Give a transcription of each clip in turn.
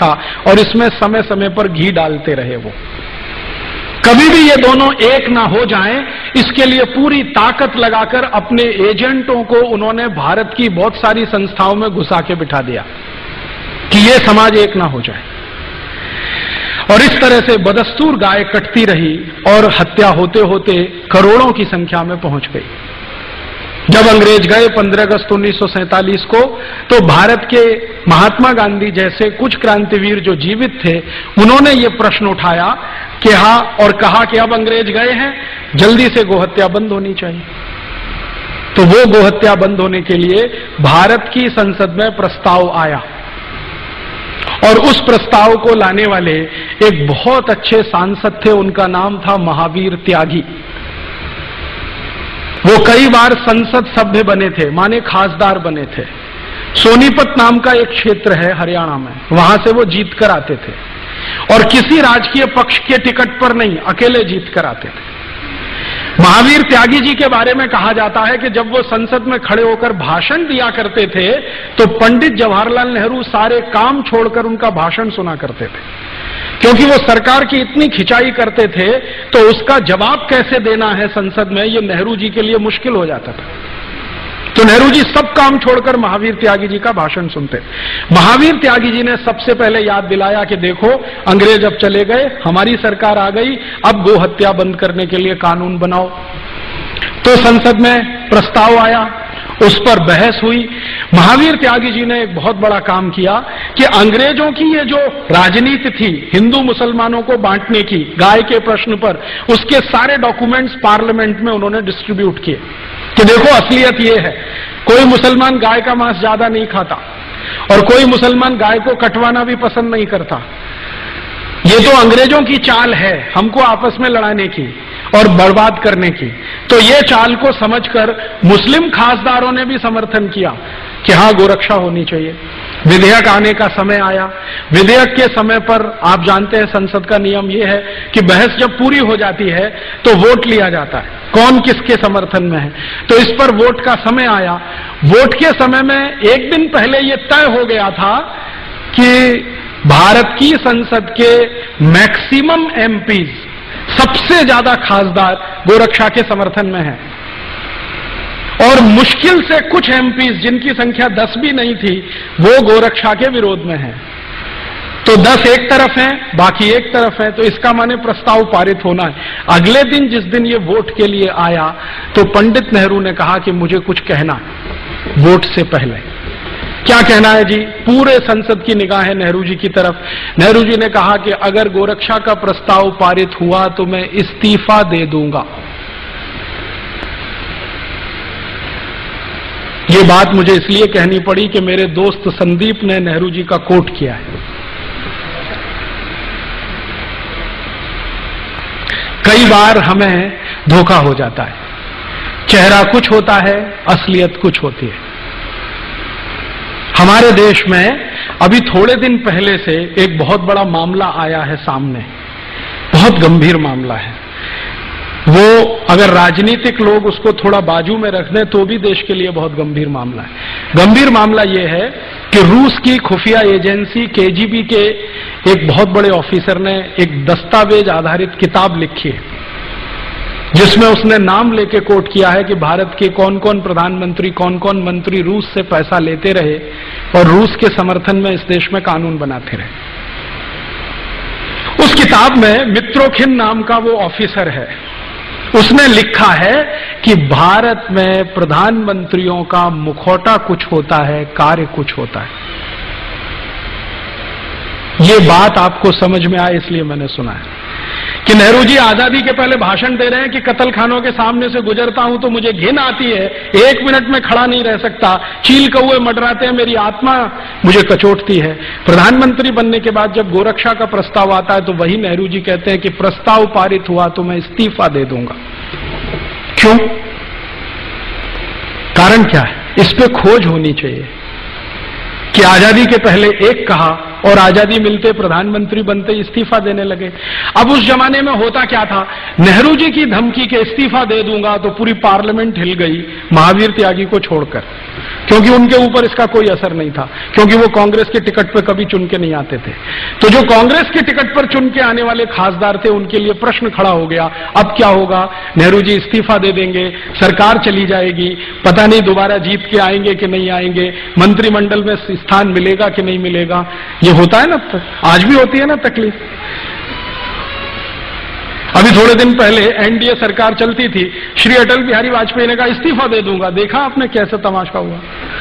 रखा और इसमें समय समय पर घी डालते रहे। वो कभी भी ये दोनों एक ना हो जाएं, इसके लिए पूरी ताकत लगाकर अपने एजेंटों को उन्होंने भारत की बहुत सारी संस्थाओं में घुसा के बिठा दिया कि ये समाज एक ना हो जाए। और इस तरह से बदस्तूर गाय कटती रही और हत्या होते होते करोड़ों की संख्या में पहुंच गई। जब अंग्रेज गए 15 अगस्त 1947 को, तो भारत के महात्मा गांधी जैसे कुछ क्रांतिवीर जो जीवित थे, उन्होंने ये प्रश्न उठाया कि हाँ, और कहा कि अब अंग्रेज गए हैं, जल्दी से गोहत्या बंद होनी चाहिए। तो वो गोहत्या बंद होने के लिए भारत की संसद में प्रस्ताव आया और उस प्रस्ताव को लाने वाले एक बहुत अच्छे सांसद थे, उनका नाम था महावीर त्यागी। वो कई बार संसद सभ्य बने थे, माने खासदार बने थे। सोनीपत नाम का एक क्षेत्र है हरियाणा में, वहां से वो जीत कर आते थे और किसी राजकीय पक्ष के टिकट पर नहीं, अकेले जीत कर आते थे। महावीर त्यागी जी के बारे में कहा जाता है कि जब वो संसद में खड़े होकर भाषण दिया करते थे तो पंडित जवाहरलाल नेहरू सारे काम छोड़कर उनका भाषण सुना करते थे, क्योंकि वो सरकार की इतनी खिंचाई करते थे तो उसका जवाब कैसे देना है संसद में, ये नेहरू जी के लिए मुश्किल हो जाता था। तो नेहरू जी सब काम छोड़कर महावीर त्यागी जी का भाषण सुनते। महावीर त्यागी जी ने सबसे पहले याद दिलाया कि देखो, अंग्रेज अब चले गए, हमारी सरकार आ गई, अब गो हत्या बंद करने के लिए कानून बनाओ। तो संसद में प्रस्ताव आया, उस पर बहस हुई। महावीर त्यागी जी ने एक बहुत बड़ा काम किया कि अंग्रेजों की ये जो राजनीति थी हिंदू मुसलमानों को बांटने की गाय के प्रश्न पर, उसके सारे डॉक्यूमेंट्स पार्लियामेंट में उन्होंने डिस्ट्रीब्यूट किए कि देखो असलियत ये है, कोई मुसलमान गाय का मांस ज्यादा नहीं खाता और कोई मुसलमान गाय को कटवाना भी पसंद नहीं करता। ये तो अंग्रेजों की चाल है हमको आपस में लड़ाने की और बर्बाद करने की। तो ये चाल को समझकर मुस्लिम खासदारों ने भी समर्थन किया कि हाँ, गोरक्षा होनी चाहिए। विधेयक आने का समय आया। विधेयक के समय पर आप जानते हैं संसद का नियम यह है कि बहस जब पूरी हो जाती है तो वोट लिया जाता है, कौन किसके समर्थन में है। तो इस पर वोट का समय आया। वोट के समय में एक दिन पहले यह तय हो गया था कि भारत की संसद के मैक्सिमम एमपीज, सबसे ज्यादा खासदार गोरक्षा के समर्थन में है और मुश्किल से कुछ एमपीज जिनकी संख्या 10 भी नहीं थी, वो गोरक्षा के विरोध में है। तो 10 एक तरफ हैं, बाकी एक तरफ है, तो इसका माने प्रस्ताव पारित होना है। अगले दिन जिस दिन ये वोट के लिए आया तो पंडित नेहरू ने कहा कि मुझे कुछ कहना है वोट से पहले। क्या कहना है जी? पूरे संसद की निगाहें नेहरू जी की तरफ। नेहरू जी ने कहा कि अगर गोरक्षा का प्रस्ताव पारित हुआ तो मैं इस्तीफा दे दूंगा। ये बात मुझे इसलिए कहनी पड़ी कि मेरे दोस्त संदीप ने नेहरू जी का कोट किया है। कई बार हमें धोखा हो जाता है, चेहरा कुछ होता है, असलियत कुछ होती है। हमारे देश में अभी थोड़े दिन पहले से एक बहुत बड़ा मामला आया है सामने, बहुत गंभीर मामला है। वो अगर राजनीतिक लोग उसको थोड़ा बाजू में रख दें तो भी देश के लिए बहुत गंभीर मामला है। गंभीर मामला ये है कि रूस की खुफिया एजेंसी केजीबी के एक बहुत बड़े ऑफिसर ने एक दस्तावेज आधारित किताब लिखी है जिसमें उसने नाम लेके कोट किया है कि भारत के कौन कौन प्रधानमंत्री, कौन कौन मंत्री रूस से पैसा लेते रहे और रूस के समर्थन में इस देश में कानून बनाते रहे। उस किताब में मित्रोखिन नाम का वो ऑफिसर है, उसने लिखा है कि भारत में प्रधानमंत्रियों का मुखौटा कुछ होता है, कार्य कुछ होता है। ये बात आपको समझ में आए इसलिए मैंने सुना है कि नेहरू जी आजादी के पहले भाषण दे रहे हैं कि कत्ल खानों के सामने से गुजरता हूं तो मुझे घिन आती है, 1 मिनट में खड़ा नहीं रह सकता, चील कौए मंडराते हैं, मेरी आत्मा मुझे कचोटती है। प्रधानमंत्री बनने के बाद जब गोरक्षा का प्रस्ताव आता है तो वही नेहरू जी कहते हैं कि प्रस्ताव पारित हुआ तो मैं इस्तीफा दे दूंगा। क्यों? कारण क्या है? इस पे खोज होनी चाहिए कि आजादी के पहले एक कहा और आजादी मिलते प्रधानमंत्री बनते इस्तीफा देने लगे। अब उस जमाने में होता क्या था, नेहरू जी की धमकी के इस्तीफा दे दूंगा तो पूरी पार्लियामेंट हिल गई महावीर त्यागी को छोड़कर। क्योंकि उनके ऊपर इसका कोई असर नहीं था, क्योंकि वो कांग्रेस के टिकट पर कभी चुन के नहीं आते थे। तो जो कांग्रेस के टिकट पर चुन के आने वाले खासदार थे, उनके लिए प्रश्न खड़ा हो गया, अब क्या होगा? नेहरू जी इस्तीफा दे देंगे, सरकार चली जाएगी, पता नहीं दोबारा जीत के आएंगे कि नहीं आएंगे, मंत्रिमंडल में स्थान मिलेगा कि नहीं मिलेगा। ये होता है ना, आज भी होती है ना तकलीफ। अभी थोड़े दिन पहले एनडीए सरकार चलती थी, श्री अटल बिहारी वाजपेयी ने कहा इस्तीफा दे दूंगा। देखा आपने कैसा तमाशा हुआ।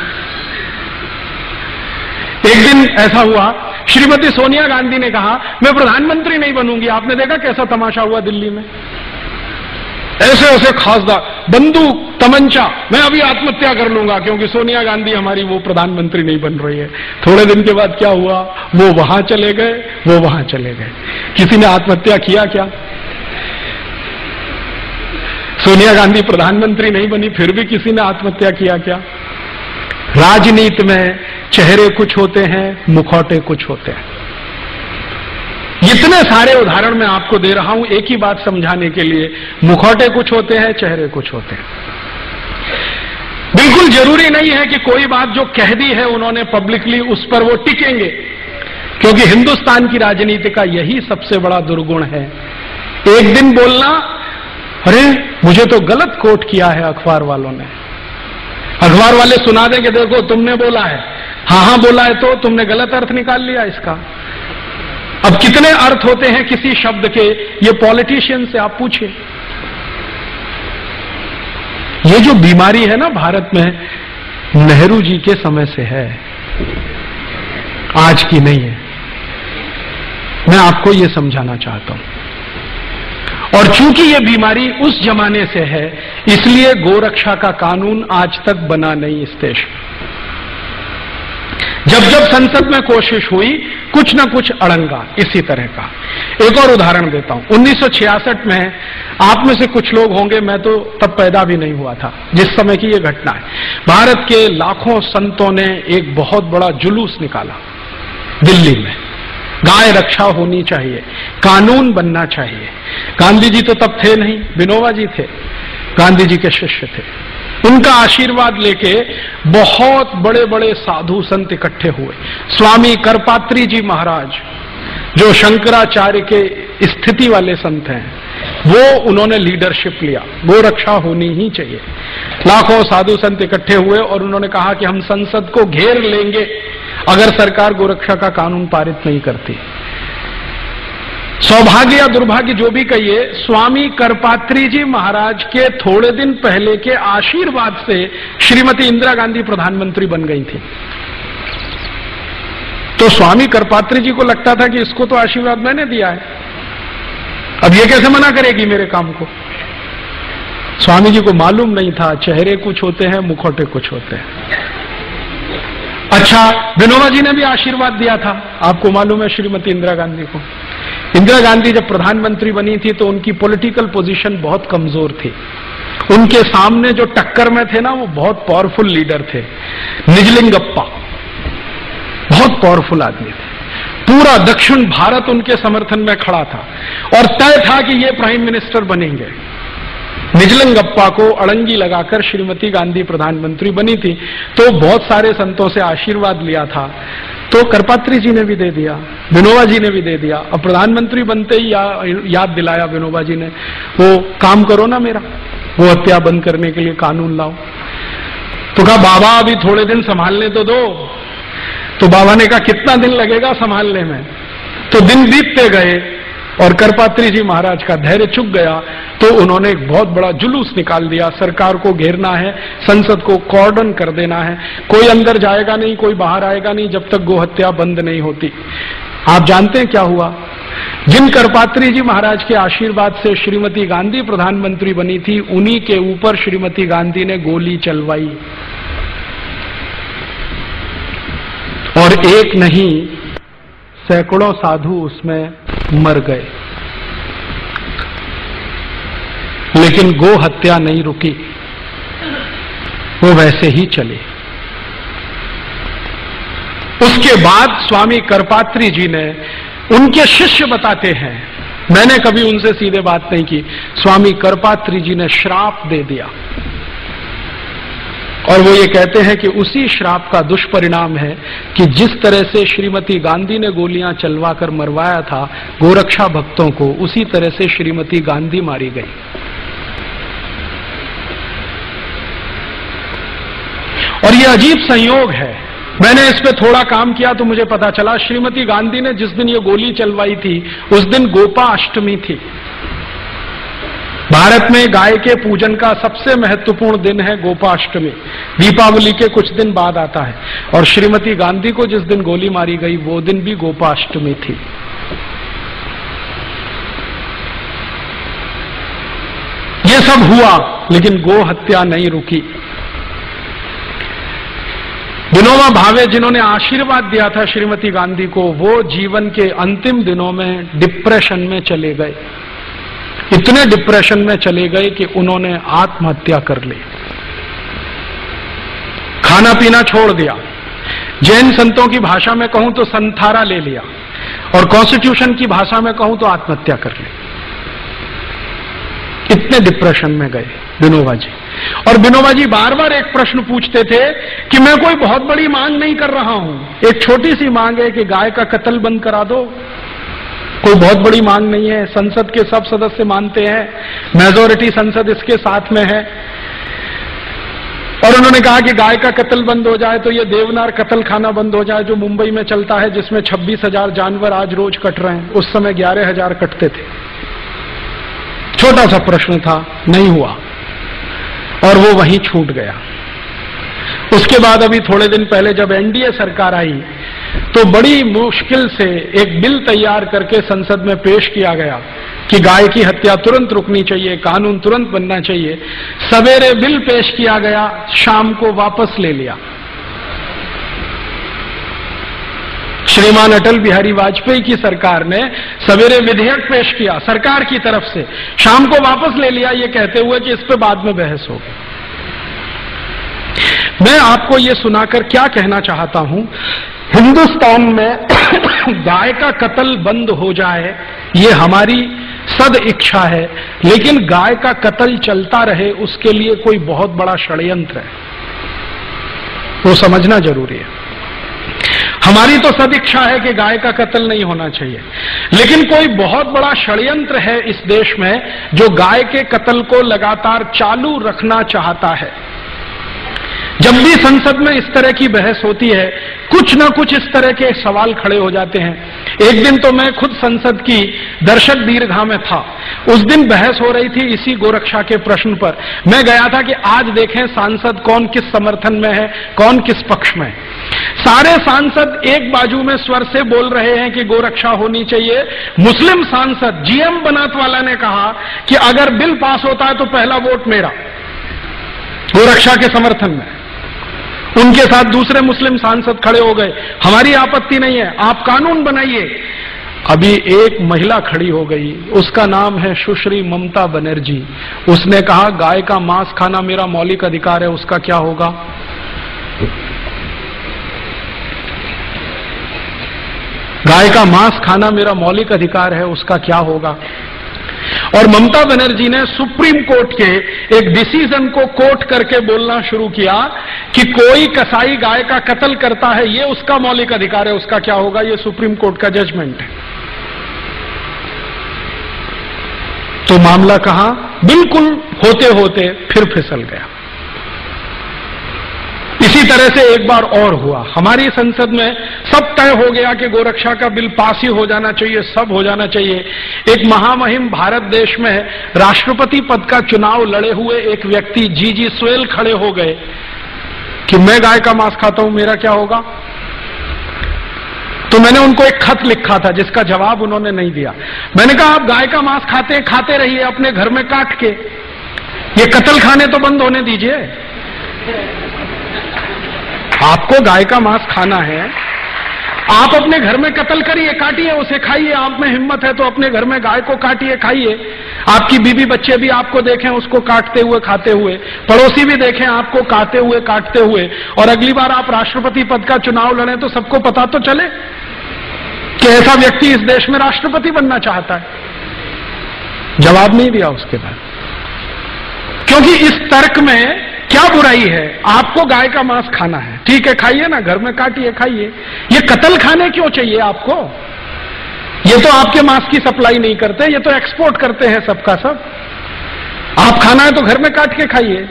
एक दिन ऐसा हुआ, श्रीमती सोनिया गांधी ने कहा मैं प्रधानमंत्री नहीं बनूंगी। आपने देखा कैसा तमाशा हुआ दिल्ली में। ऐसे ऐसे खासदार, बंदूक तमंचा, मैं अभी आत्महत्या कर लूंगा क्योंकि सोनिया गांधी हमारी वो प्रधानमंत्री नहीं बन रही है। थोड़े दिन के बाद क्या हुआ? वो वहां चले गए, वो वहां चले गए। किसी ने आत्महत्या किया क्या? सोनिया गांधी प्रधानमंत्री नहीं बनी, फिर भी किसी ने आत्महत्या किया क्या? राजनीति में चेहरे कुछ होते हैं, मुखौटे कुछ होते हैं। इतने सारे उदाहरण मैं आपको दे रहा हूं एक ही बात समझाने के लिए, मुखौटे कुछ होते हैं, चेहरे कुछ होते हैं। बिल्कुल जरूरी नहीं है कि कोई बात जो कह दी है उन्होंने पब्लिकली उस पर वो टिकेंगे, क्योंकि हिंदुस्तान की राजनीति का यही सबसे बड़ा दुर्गुण है। एक दिन बोलना, अरे मुझे तो गलत कोट किया है अखबार वालों ने, अखबार वाले सुना देंगे देखो तुमने बोला है, हाँ बोला है तो तुमने गलत अर्थ निकाल लिया इसका। अब कितने अर्थ होते हैं किसी शब्द के, ये पॉलिटिशियन से आप पूछिए। ये जो बीमारी है ना भारत में, नेहरू जी के समय से है, आज की नहीं है। मैं आपको ये समझाना चाहता हूं। और चूंकि ये बीमारी उस जमाने से है, इसलिए गोरक्षा का कानून आज तक बना नहीं इस देश में। जब जब संसद में कोशिश हुई, कुछ ना कुछ अड़ंगा इसी तरह का। एक और उदाहरण देता हूं। 1966 में, आप में से कुछ लोग होंगे, मैं तो तब पैदा भी नहीं हुआ था जिस समय की यह घटना है, भारत के लाखों संतों ने एक बहुत बड़ा जुलूस निकाला दिल्ली में। गाय रक्षा होनी चाहिए, कानून बनना चाहिए। गांधी जी तो तब थे नहीं, विनोबा जी थे, गांधी जी के शिष्य थे। उनका आशीर्वाद लेके बहुत बड़े बड़े साधु संत इकट्ठे हुए। स्वामी करपात्री जी महाराज, जो शंकराचार्य के स्थिति वाले संत हैं, वो उन्होंने लीडरशिप लिया, गो रक्षा होनी ही चाहिए। लाखों साधु संत इकट्ठे हुए और उन्होंने कहा कि हम संसद को घेर लेंगे अगर सरकार गोरक्षा का कानून पारित नहीं करती। सौभाग्य या दुर्भाग्य जो भी कहिए, स्वामी करपात्री जी महाराज के थोड़े दिन पहले के आशीर्वाद से श्रीमती इंदिरा गांधी प्रधानमंत्री बन गई थी। तो स्वामी करपात्री जी को लगता था कि इसको तो आशीर्वाद मैंने दिया है, अब ये कैसे मना करेगी मेरे काम को। स्वामी जी को मालूम नहीं था, चेहरे कुछ होते हैं, मुखौटे कुछ होते हैं। अच्छा, विनोबा जी ने भी आशीर्वाद दिया था, आपको मालूम है, श्रीमती इंदिरा गांधी को। इंदिरा गांधी जब प्रधानमंत्री बनी थी तो उनकी पॉलिटिकल पोजीशन बहुत कमजोर थी। उनके सामने जो टक्कर में थे ना, वो बहुत पावरफुल लीडर थे, निजलिंगप्पा, बहुत पावरफुल आदमी थे। पूरा दक्षिण भारत उनके समर्थन में खड़ा था और तय था कि ये प्राइम मिनिस्टर बनेंगे। निजलिंगप्पा को अड़ंगी लगाकर श्रीमती गांधी प्रधानमंत्री बनी थी। तो बहुत सारे संतों से आशीर्वाद लिया था, तो करपात्री जी ने भी दे दिया, विनोबा जी ने भी दे दिया। अब प्रधानमंत्री बनते ही याद दिलाया विनोबा जी ने, वो काम करो ना मेरा, वो हत्या बंद करने के लिए कानून लाओ। तो कहा बाबा अभी थोड़े दिन संभालने तो दो। तो बाबा ने कहा कितना दिन लगेगा संभालने में। तो दिन बीतते गए और करपात्री जी महाराज का धैर्य चुक गया, तो उन्होंने एक बहुत बड़ा जुलूस निकाल दिया, सरकार को घेरना है, संसद को कॉर्डन कर देना है, कोई अंदर जाएगा नहीं, कोई बाहर आएगा नहीं जब तक गोहत्या बंद नहीं होती। आप जानते हैं क्या हुआ? जिन करपात्री जी महाराज के आशीर्वाद से श्रीमती गांधी प्रधानमंत्री बनी थी, उन्हीं के ऊपर श्रीमती गांधी ने गोली चलवाई और एक नहीं सैकड़ों साधु उसमें मर गए। लेकिन गो हत्या नहीं रुकी, वो वैसे ही चली। उसके बाद स्वामी करपात्री जी ने, उनके शिष्य बताते हैं, मैंने कभी उनसे सीधे बात नहीं की, स्वामी करपात्री जी ने श्राप दे दिया और वो ये कहते हैं कि उसी श्राप का दुष्परिणाम है कि जिस तरह से श्रीमती गांधी ने गोलियां चलवाकर मरवाया था गोरक्षा भक्तों को, उसी तरह से श्रीमती गांधी मारी गई। और ये अजीब संयोग है, मैंने इस पे थोड़ा काम किया तो मुझे पता चला श्रीमती गांधी ने जिस दिन ये गोली चलवाई थी उस दिन गोपाष्टमी थी। भारत में गाय के पूजन का सबसे महत्वपूर्ण दिन है गोपाष्टमी, दीपावली के कुछ दिन बाद आता है। और श्रीमती गांधी को जिस दिन गोली मारी गई वो दिन भी गोपाष्टमी थी। ये सब हुआ लेकिन गो हत्या नहीं रुकी। विनोबा भावे जिन्होंने आशीर्वाद दिया था श्रीमती गांधी को, वो जीवन के अंतिम दिनों में डिप्रेशन में चले गए। इतने डिप्रेशन में चले गए कि उन्होंने आत्महत्या कर ली, खाना पीना छोड़ दिया, जैन संतों की भाषा में कहूं तो संथारा ले लिया, और कॉन्स्टिट्यूशन की भाषा में कहूं तो आत्महत्या कर ली। इतने डिप्रेशन में गए विनोबा जी। और विनोबा जी बार बार एक प्रश्न पूछते थे कि मैं कोई बहुत बड़ी मांग नहीं कर रहा हूं, एक छोटी सी मांग है कि गाय का कत्ल बंद करा दो। कोई बहुत बड़ी मांग नहीं है, संसद के सब सदस्य मानते हैं, मेजॉरिटी संसद इसके साथ में है। और उन्होंने कहा कि गाय का कत्ल बंद हो जाए तो ये देवनार कत्ल खाना बंद हो जाए जो मुंबई में चलता है, जिसमें 26,000 जानवर आज रोज कट रहे हैं, उस समय 11,000 कटते थे। छोटा सा प्रश्न था, नहीं हुआ और वो वहीं छूट गया। उसके बाद अभी थोड़े दिन पहले जब एनडीए सरकार आई तो बड़ी मुश्किल से एक बिल तैयार करके संसद में पेश किया गया कि गाय की हत्या तुरंत रुकनी चाहिए, कानून तुरंत बनना चाहिए। सवेरे बिल पेश किया गया, शाम को वापस ले लिया। श्रीमान अटल बिहारी वाजपेयी की सरकार ने सवेरे विधेयक पेश किया सरकार की तरफ से, शाम को वापस ले लिया, ये कहते हुए कि इस पे बाद में बहस होगी। मैं आपको ये सुनाकर क्या कहना चाहता हूं, हिंदुस्तान में गाय का कत्ल बंद हो जाए ये हमारी सद इच्छा है, लेकिन गाय का कत्ल चलता रहे उसके लिए कोई बहुत बड़ा षड्यंत्र है, वो समझना जरूरी है। हमारी तो सद इच्छा है कि गाय का कत्ल नहीं होना चाहिए, लेकिन कोई बहुत बड़ा षड्यंत्र है इस देश में जो गाय के कत्ल को लगातार चालू रखना चाहता है। जब भी संसद में इस तरह की बहस होती है कुछ न कुछ इस तरह के सवाल खड़े हो जाते हैं। एक दिन तो मैं खुद संसद की दर्शक दीर्घा में था, उस दिन बहस हो रही थी इसी गोरक्षा के प्रश्न पर। मैं गया था कि आज देखें सांसद कौन किस समर्थन में है, कौन किस पक्ष में। सारे सांसद एक बाजू में स्वर से बोल रहे हैं कि गोरक्षा होनी चाहिए। मुस्लिम सांसद जीएम बनात वाला ने कहा कि अगर बिल पास होता है तो पहला वोट मेरा, गोरक्षा के समर्थन में। उनके साथ दूसरे मुस्लिम सांसद खड़े हो गए, हमारी आपत्ति नहीं है, आप कानून बनाइए। अभी एक महिला खड़ी हो गई, उसका नाम है सुश्री ममता बनर्जी। उसने कहा गाय का मांस खाना मेरा मौलिक अधिकार है, उसका क्या होगा? गाय का मांस खाना मेरा मौलिक अधिकार है, उसका क्या होगा? और ममता बनर्जी ने सुप्रीम कोर्ट के एक डिसीजन को कोट करके बोलना शुरू किया कि कोई कसाई गाय का कत्ल करता है ये उसका मौलिक अधिकार है, उसका क्या होगा? ये सुप्रीम कोर्ट का जजमेंट है। तो मामला कहां बिल्कुल होते होते फिर फिसल गया। इसी तरह से एक बार और हुआ, हमारी संसद में सब तय हो गया कि गोरक्षा का बिल पास ही हो जाना चाहिए, सब हो जाना चाहिए। एक महामहिम भारत देश में राष्ट्रपति पद का चुनाव लड़े हुए एक व्यक्ति जी स्वेल खड़े हो गए कि मैं गाय का मांस खाता हूं, मेरा क्या होगा? तो मैंने उनको एक खत लिखा था जिसका जवाब उन्होंने नहीं दिया। मैंने कहा आप गाय का मांस खाते रहिए अपने घर में काट के, ये कत्ल खाने तो बंद होने दीजिए। आपको गाय का मांस खाना है, आप अपने घर में कत्ल करिए, काटिए उसे, खाइए। आप में हिम्मत है तो अपने घर में गाय को काटिए, खाइए। आपकी बीवी बच्चे भी आपको देखें उसको काटते हुए, खाते हुए, पड़ोसी भी देखें आपको काटते हुए, काटते हुए, और अगली बार आप राष्ट्रपति पद का चुनाव लड़ें तो सबको पता तो चले कि ऐसा व्यक्ति इस देश में राष्ट्रपति बनना चाहता है। जवाब नहीं दिया उसके बाद, क्योंकि इस तर्क में क्या बुराई है? आपको गाय का मांस खाना है, ठीक है, खाइए ना, घर में काटिए खाइए। ये कत्ल खाने क्यों चाहिए आपको? ये तो आपके मांस की सप्लाई नहीं करते, ये तो एक्सपोर्ट करते हैं सबका सब। आप खाना है तो घर में काट के खाइए।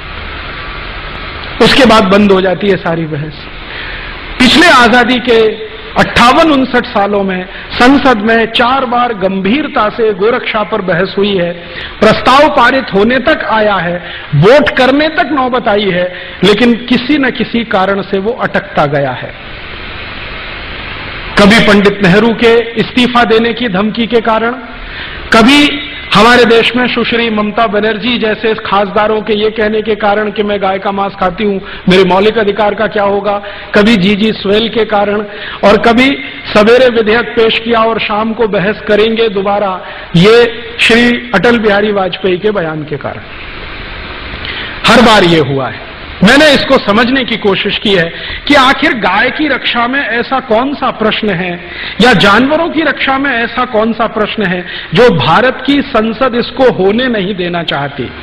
उसके बाद बंद हो जाती है सारी बहस। पिछले आजादी के 58-59 सालों में संसद में 4 बार गंभीरता से गोरक्षा पर बहस हुई है, प्रस्ताव पारित होने तक आया है, वोट करने तक नौबत आई है, लेकिन किसी न किसी कारण से वो अटकता गया है। कभी पंडित नेहरू के इस्तीफा देने की धमकी के कारण, कभी हमारे देश में सुश्री ममता बनर्जी जैसे खासदारों के ये कहने के कारण कि मैं गाय का मांस खाती हूं, मेरे मौलिक अधिकार का क्या होगा, कभी जीजी स्वेल के कारण, और कभी सवेरे विधेयक पेश किया और शाम को बहस करेंगे दोबारा, ये श्री अटल बिहारी वाजपेयी के बयान के कारण। हर बार ये हुआ है। मैंने इसको समझने की कोशिश की है कि आखिर गाय की रक्षा में ऐसा कौन सा प्रश्न है, या जानवरों की रक्षा में ऐसा कौन सा प्रश्न है जो भारत की संसद इसको होने नहीं देना चाहती।